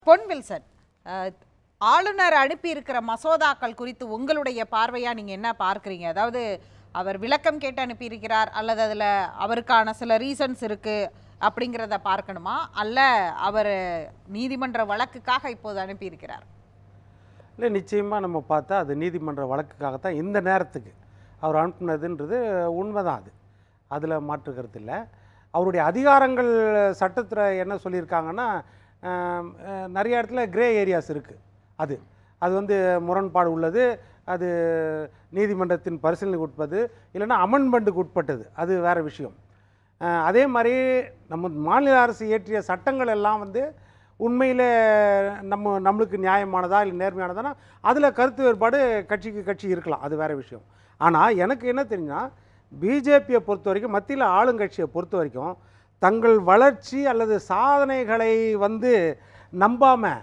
பொன் Wilson, ஆளுநர் அனுப்பி இருக்கிற மசோதாக்கள் குறித்து உங்களுடைய பார்வையா நீங்க என்ன பார்க்குறீங்க? அதாவது அவர் விளக்கம் கேட்டு அனுப்பியிருக்கிறார், அல்லது அதில் அவருக்கான சில ரீசன்ஸ் இருக்கு அப்படிங்கிறத பார்க்கணுமா, அல்ல அவர் நீதிமன்ற வழக்குக்காக இப்போது அனுப்பியிருக்கிறார்? இல்லை, நிச்சயமாக நம்ம பார்த்தா அது நீதிமன்ற வழக்குக்காகத்தான் இந்த நேரத்துக்கு அவர் அனுப்புனதுன்றது உண்மைதான். அதில் மாற்றுக்கிறது இல்லை. அவருடைய அதிகாரங்கள் சட்டத்தில் என்ன சொல்லியிருக்காங்கன்னா, நிறைய இடத்துல கிரே ஏரியாஸ் இருக்குது. அது வந்து முரண்பாடு உள்ளது, அது நீதிமன்றத்தின் பரிசீலனைக்கு உட்பது, இல்லைன்னா அமெண்ட்மெண்ட்டுக்கு உட்பட்டது, அது வேறு விஷயம். அதே மாதிரி நம்ம மாநில அரசு இயற்றிய சட்டங்கள் எல்லாம் வந்து உண்மையில் நம்மளுக்கு நியாயமானதா இல்லை நேர்மையானதானா அதில் கருத்து வேறுபாடு கட்சிக்கு கட்சி இருக்கலாம், அது வேறு விஷயம். ஆனால் எனக்கு என்ன தெரியும்னா, பிஜேபியை பொறுத்த வரைக்கும், மத்தியில் ஆளுங்கட்சியை பொறுத்த வரைக்கும் தங்கள் வளர்ச்சி அல்லது சாதனைகளை வந்து நம்பாமல்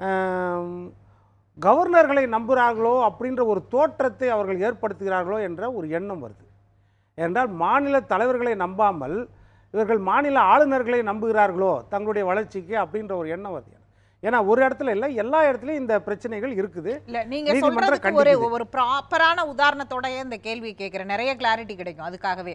கவர்னர்களை நம்புகிறார்களோ அப்படின்ற ஒரு தோற்றத்தை அவர்கள் ஏற்படுத்துகிறார்களோ என்ற ஒரு எண்ணம் வருது. என்றால் மாநில தலைவர்களை நம்பாமல் இவர்கள் மாநில ஆளுநர்களை நம்புகிறார்களோ தங்களுடைய வளர்ச்சிக்கு அப்படின்ற ஒரு எண்ணம் வருது. ஏன்னா ஒரு இடத்துல இல்லை, எல்லா இடத்துலையும் இந்த பிரச்சனைகள் இருக்குது. இல்லை, நீங்கள் சொல்கிறதுக்கு ஒரு ப்ராப்பரான உதாரணத்தோட இந்த கேள்வி கேட்குறேன், நிறைய கிளாரிட்டி கிடைக்கும். அதுக்காகவே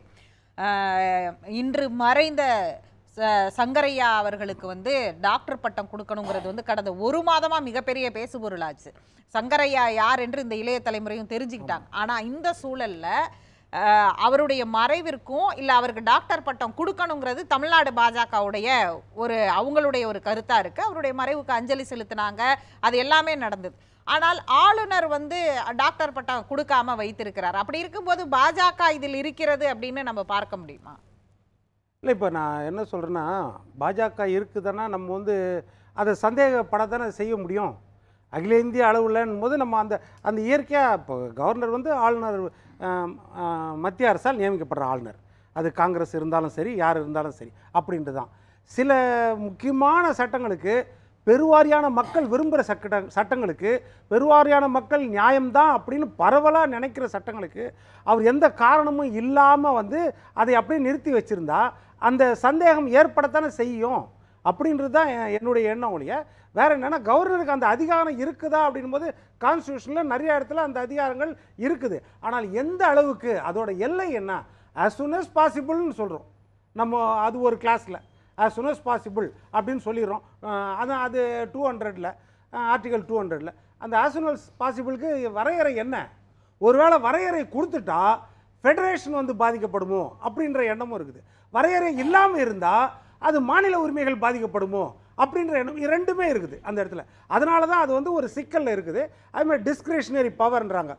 இன்று மறைந்த சங்கரையா அவர்களுக்கு வந்து டாக்டர் பட்டம் கொடுக்கணுங்கிறது வந்து கடந்த ஒரு மாதமாக மிகப்பெரிய பேசுபொருளாச்சு. சங்கரையா யார் என்று இந்த இளைய தலைமுறையும் தெரிஞ்சுக்கிட்டாங்க. ஆனால் இந்த சூழலில் அவருடைய மறைவிற்கும் இல்லை அவருக்கு டாக்டர் பட்டம் கொடுக்கணுங்கிறது தமிழ்நாடு பாஜகவுடைய அவங்களுடைய ஒரு கருத்தாக இருக்குது. அவருடைய மறைவுக்கு அஞ்சலி செலுத்தினாங்க, அது எல்லாமே நடந்தது. ஆனால் ஆளுநர் வந்து டாக்டர் பட்டம் கொடுக்காம வைத்திருக்கிறார். அப்படி இருக்கும்போது பாஜக இதில் இருக்கிறது அப்படின்னு நம்ம பார்க்க முடியுமா? இல்லை, இப்போ நான் என்ன சொல்கிறேன்னா, பாஜக இருக்குதுன்னா நம்ம வந்து அதை சந்தேகப்படத்தானே செய்ய முடியும். அகில இந்திய அளவுலன்னும் போது நம்ம அந்த இயற்கையாக இப்போ கவர்னர் வந்து ஆளுநர் மத்திய அரசால் நியமிக்கப்படுற ஆளுநர், அது காங்கிரஸ் இருந்தாலும் சரி யார் இருந்தாலும் சரி அப்படின்ட்டு தான். சில முக்கியமான சட்டங்களுக்கு பெருவாரியான மக்கள் விரும்புகிற சட்டங்களுக்கு, பெருவாரியான மக்கள் நியாயம்தான் அப்படின்னு பரவலாக நினைக்கிற சட்டங்களுக்கு அவர் எந்த காரணமும் இல்லாமல் வந்து அதை அப்படியே நிறுத்தி வச்சுருந்தா அந்த சந்தேகம் ஏற்படத்தானே செய்யும் அப்படின்றது தான் என்னுடைய எண்ணம் ஒழிய வேறு என்னென்னா, கவர்னருக்கு அந்த அதிகாரம் இருக்குதா அப்படின்போது கான்ஸ்டியூஷனில் நிறைய இடத்துல அந்த அதிகாரங்கள் இருக்குது. ஆனால் எந்த அளவுக்கு, அதோட எல்லை என்ன, as soon as possibleன்னு சொல்கிறோம் நம்ம. அது ஒரு கிளாஸில் as soon as possible அப்படின்னு சொல்லிடுறோம். அது 200ல் ஆர்டிகல் 200ல் அந்த as soon as possibleக்கு வரையறை என்ன? ஒருவேளை வரையறை கொடுத்துட்டா ஃபெடரேஷன் வந்து பாதிக்கப்படுமோ அப்படின்ற எண்ணமும் இருக்குது. வரையறை இல்லாமல் இருந்தால் அது மாநில உரிமைகள் பாதிக்கப்படுமோ அப்படின்ற எண்ணம் ரெண்டுமே இருக்குது அந்த இடத்துல. அதனால தான் அது வந்து ஒரு சிக்கலில் இருக்குது. அதுமாதிரி டிஸ்கிரிஷனரி பவர்ன்றாங்க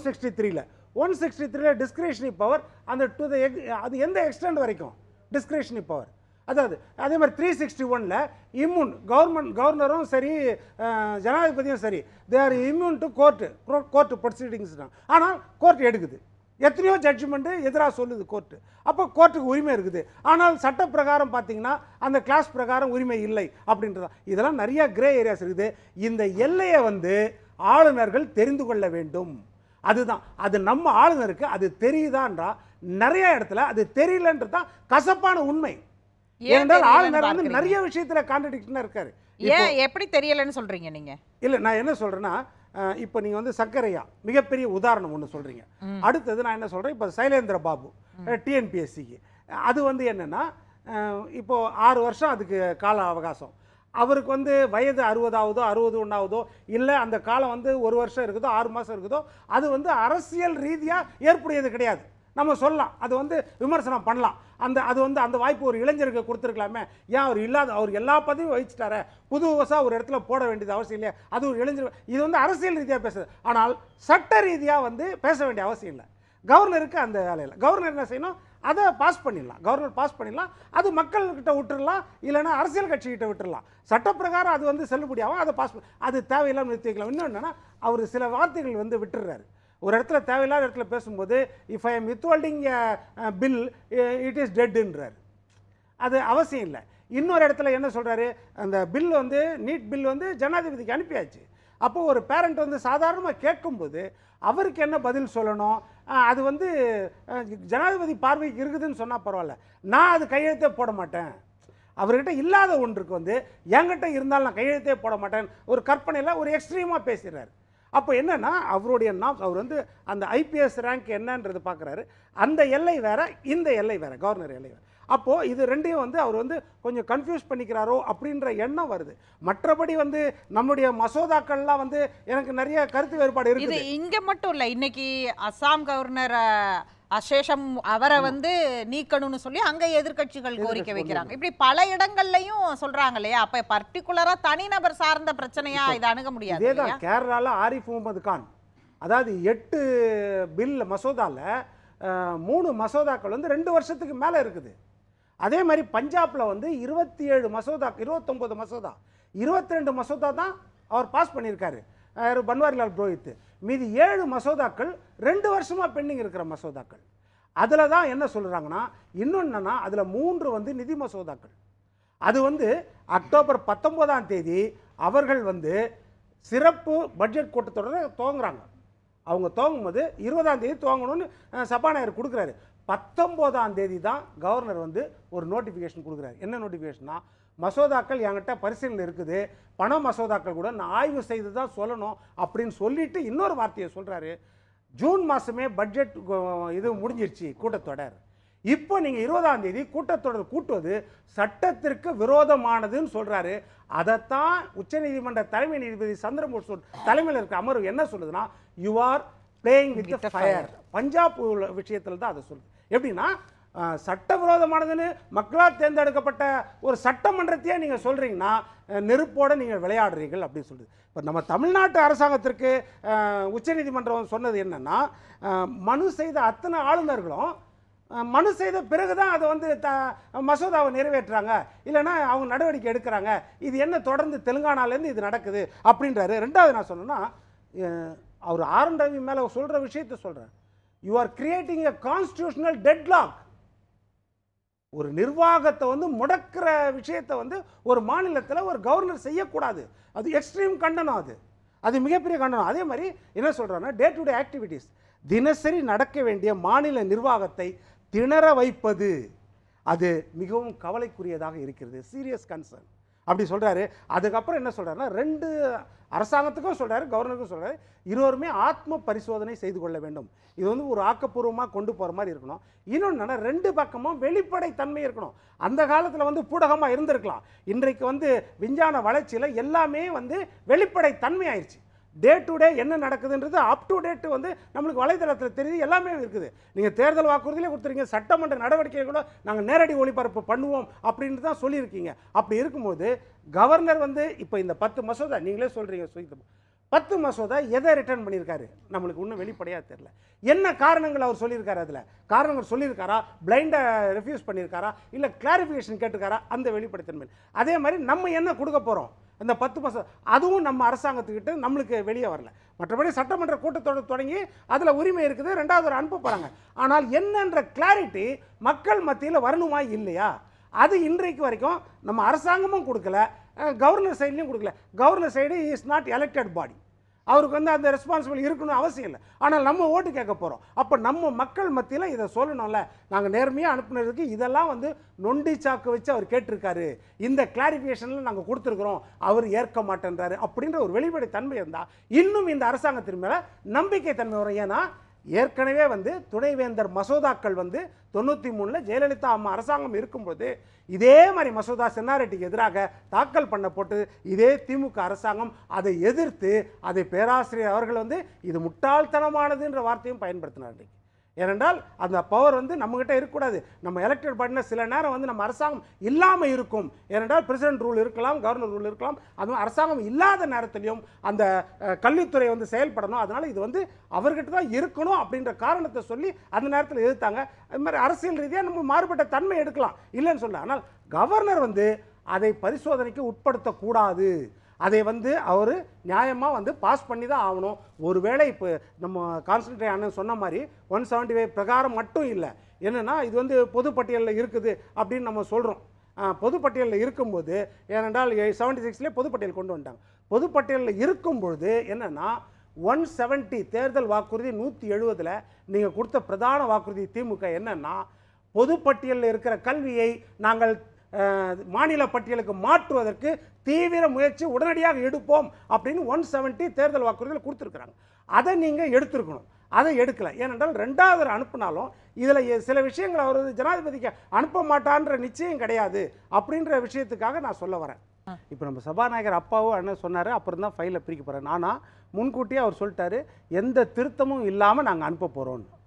163ல் டிஸ்கிரிஷனரி பவர் அந்த அது எந்த எக்ஸ்டெண்ட் வரைக்கும் டிஸ்கிரிஷனரி பவர், அதாவது அதே மாதிரி 361ல் இம்யூன் கவர்னரும் சரி ஜனாதிபதியும் சரி they are immune to court proceedings. ஆனால் கோர்ட் எடுக்குது, எத்தனையோ ஜட்ஜ்மெண்ட்டு எதிராக சொல்லுது கோர்ட்டு. அப்போ கோர்ட்டுக்கு உரிமை இருக்குது. ஆனால் சட்ட பிரகாரம் பார்த்தீங்கன்னா அந்த கிளாஸ் பிரகாரம் உரிமை இல்லை அப்படின்றதான். இதெல்லாம் நிறையா கிரே ஏரியாஸ் இருக்குது. இந்த எல்லையை வந்து ஆளுநர்கள் தெரிந்து கொள்ள வேண்டும். அதுதான், அது நம்ம ஆளுநருக்கு அது தெரியுதான்றா நிறைய இடத்துல அது தெரியலன்றது தான் கசப்பான உண்மை. ஏனென்றால் ஆளுநர் வந்து நிறைய விஷயத்துல கான்ட்ரடிக்ஷனாக இருக்காரு. ஏன் எப்படி தெரியலன்னு சொல்றீங்க நீங்க? இல்லை, நான் என்ன சொல்றேன்னா, இப்போ நீங்கள் வந்து சக்கரையா மிகப்பெரிய உதாரணம் ஒன்று சொல்கிறீங்க. அடுத்தது நான் என்ன சொல்கிறேன், இப்போ சைலேந்திர பாபு டிஎன்பிஎஸ்சிக்கு அது வந்து என்னென்னா, இப்போது 6 வருஷம் அதுக்கு கால அவகாசம். அவருக்கு வந்து வயது 60ஆவதோ 61ஆவதோ இல்லை அந்த காலம் வந்து 1 வருஷம் இருக்குதோ 6 மாதம் இருக்குதோ அது வந்து அரசியல் ரீதியாக ஏற்புடையது கிடையாது. நம்ம சொல்லலாம், அது வந்து விமர்சனம் பண்ணலாம். அது வந்து அந்த வாய்ப்பு ஒரு இளைஞருக்கு கொடுத்துருக்கலாமே, ஏன் அவர் அவர் எல்லா பதவியும் வகிச்சிட்டார, புதுசாக ஒரு இடத்துல போட வேண்டியது அவசியம் இல்லையா, அது ஒரு இளைஞர். இது வந்து அரசியல் ரீதியாக பேசுது. ஆனால் சட்ட ரீதியாக வந்து பேச வேண்டிய அவசியம் இல்லை. கவர்னருக்கு அந்த வேலையில் கவர்னர் என்ன செய்யணும், அதை பாஸ் பண்ணிடலாம், கவர்னர் பாஸ் பண்ணிடலாம். அது மக்கள்கிட்ட விட்டுடலாம், இல்லைன்னா அரசியல் கட்சிகிட்ட விட்டுடலாம். சட்டப்பிரகாரம் அது வந்து செல்லுபடியாகும், அதை பாஸ் அது தேவையில்லாமல் நிறுத்தி வைக்கலாம். இன்னும் என்னென்னா, அவர் சில வார்த்தைகள் வந்து விட்டுடுறாரு. ஒரு இடத்துல தேவையில்லாத இடத்துல பேசும்போது if I am withholding bill it is டெட்ன்றார். அது அவசியம் இல்லை. இன்னொரு இடத்துல என்ன சொல்கிறாரு, அந்த பில் வந்து நீட் பில் வந்து ஜனாதிபதிக்கு அனுப்பியாச்சு. அப்போது ஒரு பேரண்ட் வந்து சாதாரணமாக கேட்கும்போது அவருக்கு என்ன பதில் சொல்லணும், அது வந்து ஜனாதிபதி பார்வைக்கு இருக்குதுன்னு சொன்னால் பரவாயில்ல, நான் அது கையெழுத்தே போட மாட்டேன், அவர்கிட்ட இல்லாத ஒன்றுக்கு வந்து என்கிட்ட இருந்தாலும் நான் கையெழுத்தே போட மாட்டேன் ஒரு கற்பனையில் ஒரு எக்ஸ்ட்ரீமாக பேசுகிறார். அப்போ என்னன்னா அவருடைய அவர் வந்து அந்த ஐபிஎஸ் ரேங்க் என்னன்றது பார்க்குறாரு. அந்த எல்லை வேற, இந்த எல்லை வேற, கவர்னர் எல்லை வேற. அப்போது இது ரெண்டையும் வந்து அவர் வந்து கொஞ்சம் கன்ஃபியூஸ் பண்ணிக்கிறாரோ அப்படின்ற எண்ணம் வருது. மற்றபடி வந்து நம்முடைய மசோதாக்கள்லாம் வந்து எனக்கு நிறைய கருத்து வேறுபாடு இருக்குது. இது இங்கே மட்டும் இல்லை, இன்னைக்கு அஸ்ஸாம் கவர்னர் அசேஷம் அவரை வந்து நீக்கணும்னு சொல்லி அங்க எதிர்க்கட்சிகள் கோரிக்கை வைக்கிறாங்க. இப்படி பல இடங்கள்லயும் சொல்றாங்க இல்லையா? அப்ப பர்டிகுலரா தனிநபர் சார்ந்த பிரச்சனையா இதை அணுக முடியாது. இதேதான் கேரளால ஆரிஃப் முகமது கான், அதாவது 8 பில் மசோதால 3 மசோதாக்கள் வந்து 2 வருஷத்துக்கு மேல இருக்குது. அதே மாதிரி பஞ்சாப்ல வந்து 27 மசோதா, 29 மசோதா, 22 மசோதா தான் அவர் பாஸ் பண்ணியிருக்காரு பன்வாரிலால் புரோஹித். மீதி 7 மசோதாக்கள் 2 வருஷமா பெண்டிங் இருக்கிற மசோதாக்கள். அதில் தான் என்ன சொல்கிறாங்கன்னா, இன்னொன்னா அதில் 3 வந்து நிதி மசோதாக்கள். அது வந்து அக்டோபர் 19ஆம் தேதி அவர்கள் வந்து சிறப்பு பட்ஜெட் கூட்டத்தொடரை துவங்குறாங்க. அவங்க துவங்கும்போது 20ஆம் தேதி துவங்கணும்னு சபாநாயகர் கொடுக்குறாரு. 19ஆம் தேதி தான் கவர்னர் வந்து ஒரு நோட்டிஃபிகேஷன் கொடுக்குறாரு. என்ன நோட்டிஃபிகேஷன்னா, மசோதாக்கள் என்கிட்ட பரிசீலனை இருக்குது, பண மசோதாக்கள் கூட நான் ஆய்வு செய்து தான் சொல்லணும் அப்படின்னு சொல்லிட்டு இன்னொரு வார்த்தையை சொல்கிறாரு. ஜூன் மாதமே பட்ஜெட் இது முடிஞ்சிருச்சு கூட்டத்தொடர். இப்போ நீங்கள் 20ஆம் தேதி கூட்டத்தொடர் கூட்டுவது சட்டத்திற்கு விரோதமானதுன்னு சொல்கிறாரு. அதைத்தான் உச்சநீதிமன்ற தலைமை நீதிபதி சந்திரமூர்த்தி தலைமையில் இருக்கிற அமர்வு என்ன சொல்லுதுன்னா, you are playing with the fire. Punjab விஷயத்தில் தான் அதை சொல்லுது. எப்படின்னா, சட்டவிரோதமானதுன்னு மக்களால் தேர்ந்தெடுக்கப்பட்ட ஒரு சட்டமன்றத்தையே நீங்கள் சொல்கிறீங்கன்னா நெருப்போடு நீங்கள் விளையாடுறீர்கள் அப்படின்னு சொல்லுது. இப்போ நம்ம தமிழ்நாட்டு அரசாங்கத்திற்கு உச்சநீதிமன்றம் சொன்னது என்னென்னா, மனு செய்த அத்தனை ஆளுநர்களும் மனு செய்த பிறகு தான் அதை வந்து மசோதாவை நிறைவேற்றுறாங்க, இல்லைன்னா அவங்க நடவடிக்கை எடுக்கிறாங்க. இது என்ன தொடர்ந்து தெலுங்கானாலேருந்து இது நடக்குது அப்படின்றாரு. ரெண்டாவது நான் சொன்னேன்னா, அவர் ஆர்.என். ரவி மேலே சொல்கிற விஷயத்தை சொல்கிறேன். You are creating a constitutional deadlock. ஒரு நிர்வாகத்தை வந்து முடக்கிற விஷயத்தை வந்து ஒரு மாநிலத்தில் ஒரு கவர்னர் செய்யக்கூடாது. அது எக்ஸ்ட்ரீம் கண்டனம், அது மிகப்பெரிய கண்டனம். அதே மாதிரி என்ன சொல்கிறாங்கன்னா, டே டு டே ஆக்டிவிட்டீஸ், தினசரி நடக்க வேண்டிய மாநில நிர்வாகத்தை திணற வைப்பது அது மிகவும் கவலைக்குரியதாக இருக்கிறது, சீரியஸ் கன்சர்ன் அப்படி சொல்கிறாரு. அதுக்கப்புறம் என்ன சொல்கிறாருன்னா, 2 அரசாங்கத்துக்கும் சொல்கிறாரு, கவர்னருக்கும் சொல்கிறாரு, இருவருமே ஆத்ம பரிசோதனை செய்து கொள்ள வேண்டும். இது வந்து ஒரு ஆக்கப்பூர்வமாக கொண்டு போகிற மாதிரி இருக்கணும். இன்னொன்று 2 பக்கமும் வெளிப்படை தன்மை இருக்கணும். அந்த காலத்தில் வந்து பூடகமாக இருந்திருக்கலாம். இன்றைக்கு வந்து விஞ்ஞான வளர்ச்சியில் எல்லாமே வந்து வெளிப்படை தன்மை ஆயிடுச்சு. டே டு டே என்ன நடக்குதுன்றது அப் டு டேட் வந்து நம்மளுக்கு வலைதளத்தில் தெரியுது, எல்லாமே இருக்குது. நீங்கள் தேர்தல் வாக்குறுதியிலே கொடுத்துருங்க, சட்டமன்ற நடவடிக்கை கூட நாங்கள் நேரடி ஒளிபரப்பு பண்ணுவோம் அப்படின்னு தான் சொல்லியிருக்கீங்க. அப்படி இருக்கும்போது கவர்னர் வந்து இப்போ இந்த 10 மசோதா நீங்களே சொல்கிறீங்க, 10 மசோதா எதை ரிட்டர்ன் பண்ணியிருக்காரு நம்மளுக்கு இன்னும் வெளிப்படையாக தெரியல. என்ன காரணங்கள் அவர் சொல்லியிருக்காரு, அதில் காரணங்கள் சொல்லியிருக்காரா, பிளைண்டாக ரெஃப்யூஸ் பண்ணியிருக்காரா, இல்லை கிளாரிஃபிகேஷன் கேட்டிருக்காரா, அந்த வெளிப்படைத்தன்மை. அதே மாதிரி நம்ம என்ன கொடுக்க போகிறோம் அந்த 10 மசோதா, அதுவும் நம்ம அரசாங்கத்துக்கிட்ட நம்மளுக்கு வெளியே வரல. மற்றபடி சட்டமன்ற கூட்டத்தொடர் தொடங்கி அதில் உரிமை இருக்குது, 2வது ஒரு அனுப்ப போகிறாங்க. ஆனால் என்னன்ற கிளாரிட்டி மக்கள் மத்தியில் வரணுமா இல்லையா, அது இன்றைக்கு வரைக்கும் நம்ம அரசாங்கமும் கொடுக்கல, கவர்னர் சைட்லையும் கொடுக்கல. Governor side is not elected body, அவருக்கு வந்து அந்த ரெஸ்பான்சிபிள் இருக்கணும் அவசியம் இல்லை. ஆனால் நம்ம ஓட்டு கேட்க போகிறோம். அப்போ நம்ம மக்கள் மத்தியில் இதை சொல்லணும்ல. நாங்கள் நேர்மையாக அனுப்புனதுக்கு இதெல்லாம் வந்து நொண்டி சாக்கு வச்சு அவர் கேட்டிருக்காரு, இந்த கிளாரிஃபிகேஷனில் நாங்கள் கொடுத்துருக்குறோம், அவர் ஏற்க மாட்டேன்றாரு அப்படின்ற ஒரு வெளிப்படை தன்மை இருந்தால் இன்னும் இந்த அரசாங்கத்தின் மேலே நம்பிக்கை தன்மை வரும். ஏன்னா ஏற்கனவே வந்து துணைவேந்தர் மசோதாக்கள் வந்து 93 ஜெயலலிதா அம்மா அரசாங்கம் இருக்கும்போது இதே மாதிரி மசோதா சென்னாரெட்டிக்கு எதிராக தாக்கல் பண்ணப்பட்டு இதே திமுக அரசாங்கம் அதை எதிர்த்து அதை பேராசிரியர் அவர்கள் வந்து இது முட்டாள்தனமானதுன்ற வார்த்தையும் பயன்படுத்தினார். ஏனென்றால் அந்த பவர் வந்து நம்மகிட்ட இருக்கக்கூடாது. நம்ம எலெக்டட் பாடினா சில நேரம் வந்து நம்ம அரசாங்கம் இல்லாமல் இருக்கும். ஏனென்றால் பிரசிடென்ட் ரூல் இருக்கலாம், கவர்னர் ரூல் இருக்கலாம். அது அரசாங்கம் இல்லாத நேரத்திலையும் அந்த கல்வித்துறை வந்து செயல்படணும். அதனால் இது வந்து அவர்கிட்ட தான் இருக்கணும் அப்படின்ற காரணத்தை சொல்லி அந்த நேரத்தில் எதிர்த்தாங்க. அது மாதிரி அரசியல் ரீதியாக நம்ம மாறுபட்ட தன்மை எடுக்கலாம், இல்லைன்னு சொல்ல. ஆனால் கவர்னர் வந்து அதை பரிசோதனைக்கு உட்படுத்தக்கூடாது. அதை வந்து அவர் நியாயமாக வந்து பாஸ் பண்ணி தான் ஆகணும். ஒருவேளை இப்போ நம்ம கான்ஸ்டன்டைன் அண்ணன் சொன்ன மாதிரி 175 பிரகாரம் மட்டும் இல்லை, என்னென்னா இது வந்து பொதுப்பட்டியலில் இருக்குது அப்படின்னு நம்ம சொல்கிறோம். பொதுப்பட்டியலில் இருக்கும்போது, ஏனென்றால் 76லேயே பொதுப்பட்டியல் கொண்டு வந்துட்டாங்க. பொதுப்பட்டியலில் இருக்கும்பொழுது என்னென்னா 170 தேர்தல் வாக்குறுதி 170ல் நீங்கள் கொடுத்த பிரதான வாக்குறுதி திமுக என்னென்னா, பொதுப்பட்டியலில் இருக்கிற கல்வியை நாங்கள் மாநில பட்டியலுக்கு மாற்றுவதற்கு தீவிர முயற்சி உடனடியாக எடுப்போம் அப்படின்னு 170 தேர்தல் வாக்குறுதிகள் கொடுத்துருக்குறாங்க. அதை நீங்கள் எடுத்துருக்கணும். அதை எடுக்கலை. ஏனென்றால் 2வது அனுப்புனாலும் இதில் சில விஷயங்கள் அவர் ஜனாதிபதிக்கு அனுப்ப மாட்டான்ற நிச்சயம் கிடையாது அப்படின்ற விஷயத்துக்காக நான் சொல்ல வரேன். இப்போ நம்ம சபாநாயகர் அப்பாவும் என்ன சொன்னார், அப்புறம் தான் ஃபைலை பிரிக்க போகிறேன். ஆனால் முன்கூட்டியே அவர் சொல்லிட்டாரு, எந்த திருத்தமும் இல்லாமல் நாங்கள் அனுப்ப போகிறோன்னு.